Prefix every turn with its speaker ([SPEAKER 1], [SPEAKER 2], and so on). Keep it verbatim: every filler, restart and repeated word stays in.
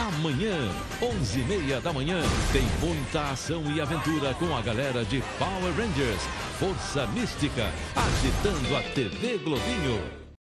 [SPEAKER 1] Amanhã, onze e meia da manhã, tem muita ação e aventura com a galera de Power Rangers, Força Mística, agitando a T V Globinho.